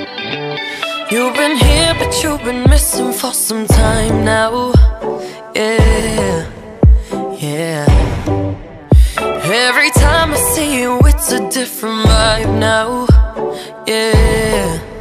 You've been here, but you've been missing for some time now. Yeah, yeah. Every time I see you, it's a different vibe now. Yeah.